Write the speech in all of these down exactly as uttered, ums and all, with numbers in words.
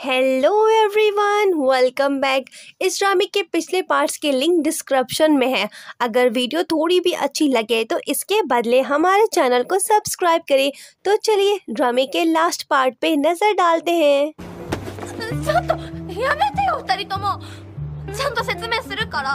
Hello everyone, welcome back. इस ड्रामे के पिछले पार्ट्स के लिंक डिस्क्रिप्शन में है। अगर वीडियो थोड़ी भी अच्छी लगे तो इसके बदले हमारे चैनल को सब्सक्राइब करें। तो चलिए ड्रामे के लास्ट पार्ट पे नजर डालते हैं। ちょっとやめてよ二人ともちゃんと説明するから。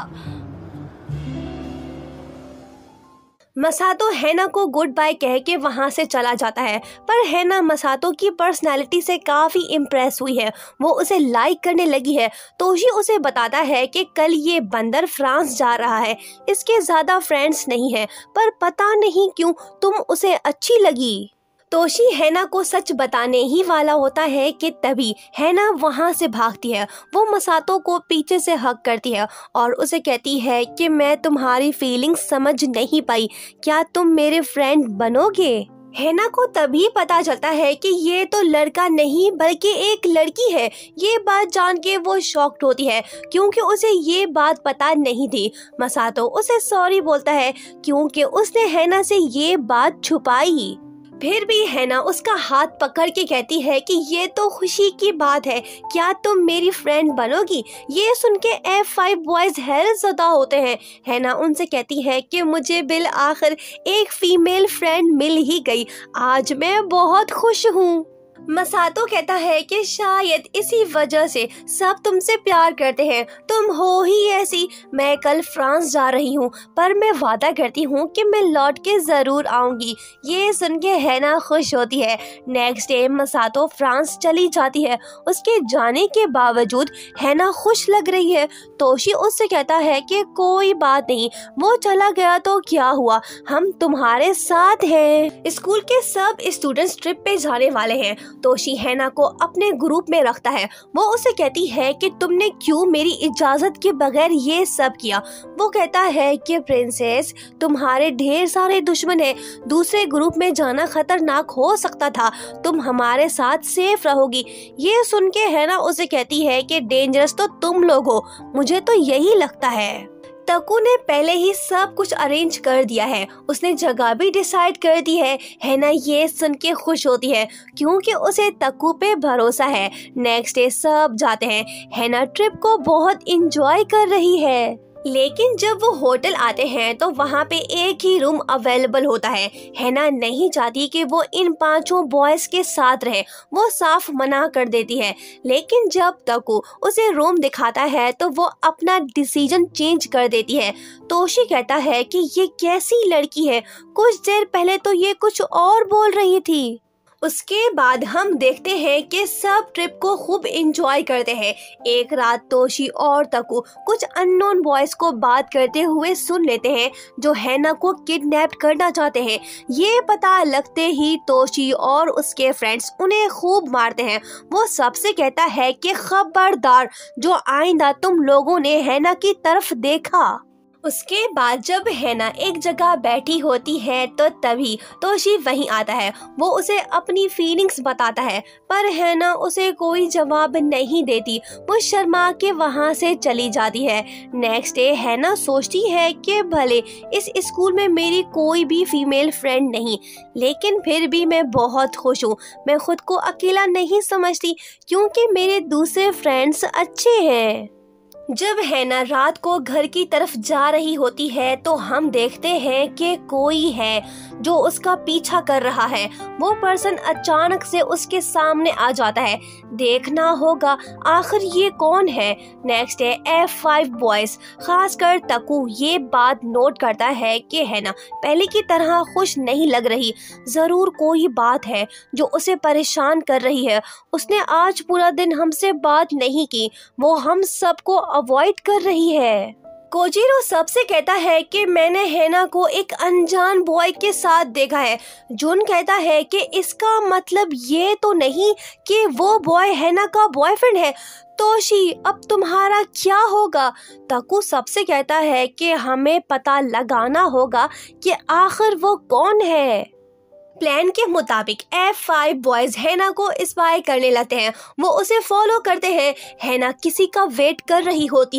मसातो हैना को गुड बाय कह के वहाँ से चला जाता है, पर हैना मसातो की पर्सनालिटी से काफ़ी इम्प्रेस हुई है। वो उसे लाइक करने लगी है। तोशी उसे बताता है कि कल ये बंदर फ्रांस जा रहा है, इसके ज़्यादा फ्रेंड्स नहीं है, पर पता नहीं क्यों तुम उसे अच्छी लगी। तोशी हैना को सच बताने ही वाला होता है कि तभी हैना वहाँ से भागती है। वो मसातो को पीछे से हग करती है और उसे कहती है कि मैं तुम्हारी फीलिंग्स समझ नहीं पाई, क्या तुम मेरे फ्रेंड बनोगे। हैना को तभी पता चलता है कि ये तो लड़का नहीं बल्कि एक लड़की है। ये बात जान के वो शॉक्ड होती है क्योंकि उसे ये बात पता नहीं थी। मसातो उसे सॉरी बोलता है क्योंकि उसने हैना से ये बात छुपाई। फिर भी हैना उसका हाथ पकड़ के कहती है कि ये तो खुशी की बात है, क्या तुम मेरी फ्रेंड बनोगी। ये सुन के एफ फाइव बॉयज हैरतज़दा होते हैं। हैना उनसे कहती है कि मुझे बिल आखिर एक फीमेल फ्रेंड मिल ही गई, आज मैं बहुत खुश हूँ। मसातो कहता है कि शायद इसी वजह से सब तुमसे प्यार करते हैं, तुम हो ही ऐसी। मैं कल फ्रांस जा रही हूँ, पर मैं वादा करती हूँ कि मैं लौट के ज़रूर आऊँगी। ये सुन के हैना खुश होती है। नेक्स्ट डे मसातो फ्रांस चली जाती है। उसके जाने के बावजूद हैना खुश लग रही है। तोशी उससे कहता है कि कोई बात नहीं, वो चला गया तो क्या हुआ, हम तुम्हारे साथ हैं। स्कूल के सब स्टूडेंट्स ट्रिप पे जाने वाले हैं। तोशी हैना को अपने ग्रुप में रखता है। वो उसे कहती है कि तुमने क्यों मेरी इजाजत के बगैर ये सब किया। वो कहता है कि प्रिंसेस, तुम्हारे ढेर सारे दुश्मन हैं, दूसरे ग्रुप में जाना खतरनाक हो सकता था, तुम हमारे साथ सेफ रहोगी। ये सुन के हैना उसे कहती है कि डेंजरस तो तुम लोग हो, मुझे तो यही लगता है। तकू ने पहले ही सब कुछ अरेंज कर दिया है, उसने जगह भी डिसाइड कर दी है। हैना ये सुन के खुश होती है क्योंकि उसे तकू पे भरोसा है। नेक्स्ट डे सब जाते हैं। हैना ट्रिप को बहुत इंजॉय कर रही है, लेकिन जब वो होटल आते हैं तो वहाँ पे एक ही रूम अवेलेबल होता है। हैना नहीं चाहती कि वो इन पांचों बॉयज के साथ रहे, वो साफ मना कर देती है। लेकिन जब तकू उसे रूम दिखाता है तो वो अपना डिसीजन चेंज कर देती है। तोशी कहता है कि ये कैसी लड़की है, कुछ देर पहले तो ये कुछ और बोल रही थी। उसके बाद हम देखते हैं कि सब ट्रिप को खूब एंजॉय करते हैं। एक रात तोशी और तकू कुछ अननोन बॉयज को बात करते हुए सुन लेते हैं जो हैना को किडनैप करना चाहते हैं। ये पता लगते ही तोशी और उसके फ्रेंड्स उन्हें खूब मारते हैं। वो सबसे कहता है कि खबरदार, जो आइंदा तुम लोगों ने हैना की तरफ देखा। उसके बाद जब हैना एक जगह बैठी होती है तो तभी तोशी वहीं आता है। वो उसे अपनी फीलिंग्स बताता है, पर हैना उसे कोई जवाब नहीं देती। वो शर्मा के वहाँ से चली जाती है। नेक्स्ट डे हैना सोचती है कि भले इस स्कूल में मेरी कोई भी फीमेल फ्रेंड नहीं, लेकिन फिर भी मैं बहुत खुश हूँ। मैं खुद को अकेला नहीं समझती क्योंकि मेरे दूसरे फ्रेंड्स अच्छे हैं। जब हैना रात को घर की तरफ जा रही होती है तो हम देखते हैं कि कोई है जो उसका पीछा कर रहा है। वो पर्सन अचानक से उसके सामने आ जाता है। देखना होगा आखिर ये कौन है। Next day F five boys, खासकर तकू, ये बात नोट करता है कि हैना पहले की तरह खुश नहीं लग रही। जरूर कोई बात है जो उसे परेशान कर रही है। उसने आज पूरा दिन हमसे बात नहीं की, वो हम सबको अवॉइड कर रही है। कोजीरो सबसे कहता है कि मैंने हैना को एक अनजान बॉय के साथ देखा है। जुन कहता है कि इसका मतलब ये तो नहीं कि वो बॉय हैना का बॉयफ्रेंड है। तोशी, अब तुम्हारा क्या होगा। तकू सबसे कहता है कि हमें पता लगाना होगा कि आखिर वो कौन है। प्लान के मुताबिक एफ फाइव बॉयज हैना को स्पाई करने लगते हैं। वो उसे फॉलो करते हैं। हैना किसी का वेट कर रही होती है।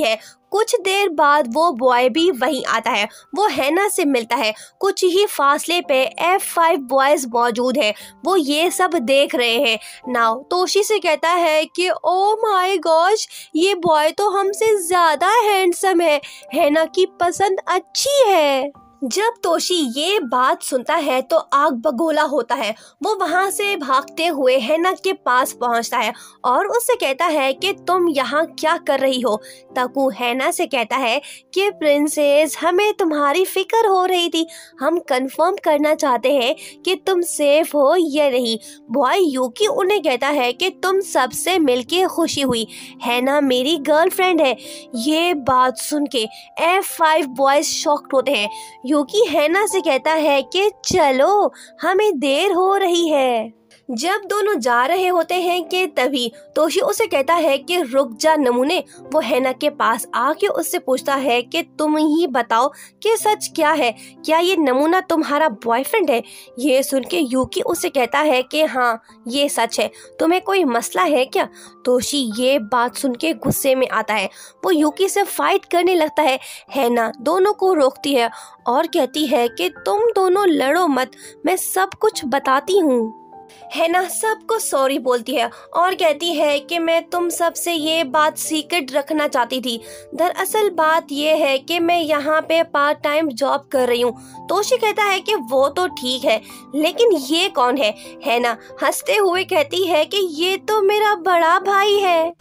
कुछ देर बाद वो बॉय भी वहीं आता है। वो हैना से मिलता है। कुछ ही फासले पे एफ फाइव बॉयज मौजूद है। वो ये सब देख रहे हैं। नाउ तोशी से कहता है कि ओ माय गॉश, ये बॉय तो हमसे ज्यादा हैंडसम है। हैना की पसंद अच्छी है। जब तोशी ये बात सुनता है तो आग बगोला होता है। वो वहाँ से भागते हुए हैना के पास पहुँचता है और उससे कहता है कि तुम यहाँ क्या कर रही हो। तकू हैना से कहता है कि प्रिंसेस, हमें तुम्हारी फिक्र हो रही थी। हम कंफर्म करना चाहते हैं कि तुम सेफ हो या नहीं। बॉय यूकी उन्हें कहता है कि तुम सबसे मिलके खुशी हुई। हैना मेरी गर्लफ्रेंड है। ये बात सुन के एफ फाइव बॉयज शॉक्ड होते हैं। यूकी हैना से कहता है कि चलो, हमें देर हो रही है। जब दोनों जा रहे होते हैं कि तभी तोशी उसे कहता है कि रुक जा नमूने। वो हैना के पास आके उससे पूछता है कि तुम ही बताओ कि सच क्या है, क्या ये नमूना तुम्हारा बॉयफ्रेंड है। ये सुन के यूकी उसे कहता है कि हाँ ये सच है, तुम्हें कोई मसला है क्या। तोशी ये बात सुन के गुस्से में आता है। वो यूकी से फाइट करने लगता है। हैना दोनों को रोकती है और कहती है कि तुम दोनों लड़ो मत, मैं सब कुछ बताती हूँ। हैना सबको सॉरी बोलती है और कहती है कि मैं तुम सब से ये बात सीक्रेट रखना चाहती थी। दरअसल बात ये है कि मैं यहाँ पे पार्ट टाइम जॉब कर रही हूँ। तोशी कहता है कि वो तो ठीक है, लेकिन ये कौन है। हैना हंसते हुए कहती है कि ये तो मेरा बड़ा भाई है।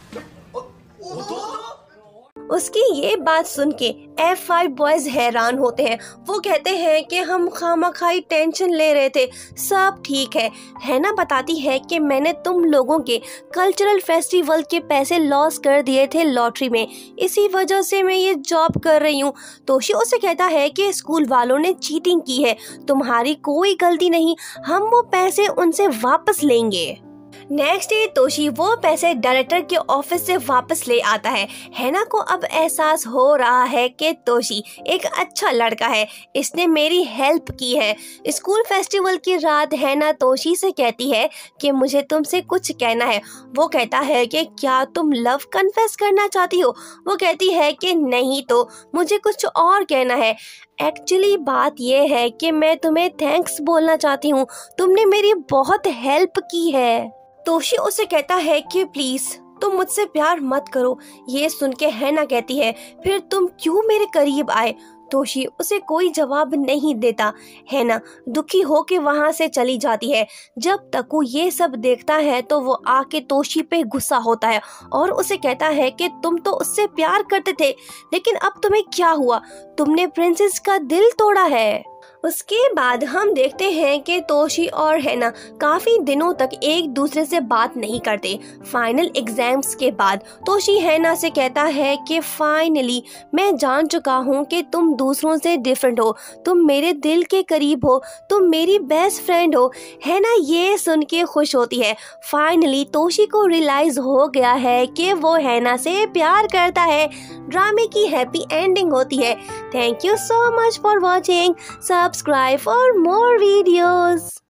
उसकी ये बात सुन के एफ फाइव बॉयज हैरान होते हैं। वो कहते हैं कि हम खामखाई टेंशन ले रहे थे, सब ठीक है। हैना बताती है कि मैंने तुम लोगों के कल्चरल फेस्टिवल के पैसे लॉस कर दिए थे लॉटरी में, इसी वजह से मैं ये जॉब कर रही हूँ। तोशी उसे कहता है कि स्कूल वालों ने चीटिंग की है, तुम्हारी कोई गलती नहीं, हम वो पैसे उनसे वापस लेंगे। नेक्स्ट डे तोशी वो पैसे डायरेक्टर के ऑफिस से वापस ले आता है। हैना को अब एहसास हो रहा है कि तोशी एक अच्छा लड़का है, इसने मेरी हेल्प की है। स्कूल फेस्टिवल की रात हैना तोशी से कहती है कि मुझे तुमसे कुछ कहना है। वो कहता है कि क्या तुम लव कन्फेस करना चाहती हो। वो कहती है कि नहीं तो मुझे कुछ और कहना है। एक्चुअली बात यह है कि मैं तुम्हें थैंक्स बोलना चाहती हूँ, तुमने मेरी बहुत हेल्प की है। तोशी उसे कहता है कि प्लीज तुम मुझसे प्यार मत करो। ये सुन के हैना कहती है फिर तुम क्यों मेरे करीब आए। तोशी उसे कोई जवाब नहीं देता। हैना दुखी होके वहाँ से चली जाती है। जब तकू ये सब देखता है तो वो आके तोशी पे गुस्सा होता है और उसे कहता है कि तुम तो उससे प्यार करते थे, लेकिन अब तुम्हें क्या हुआ, तुमने प्रिंसेस का दिल तोड़ा है। उसके बाद हम देखते हैं कि तोशी और हैना काफी दिनों तक एक दूसरे से बात नहीं करते। फाइनल एग्जाम्स के बाद तोशी हैना से कहता है कि फाइनली मैं जान चुका हूँ कि तुम दूसरों से डिफरेंट हो, तुम मेरे दिल के करीब हो, तुम मेरी बेस्ट फ्रेंड हो। हैना ये सुन के खुश होती है। फाइनली तोशी को रियलाइज हो गया है कि वो हैना से प्यार करता है। ड्रामे की हैप्पी एंडिंग होती है। Thank you so much for watching. Subscribe for more videos.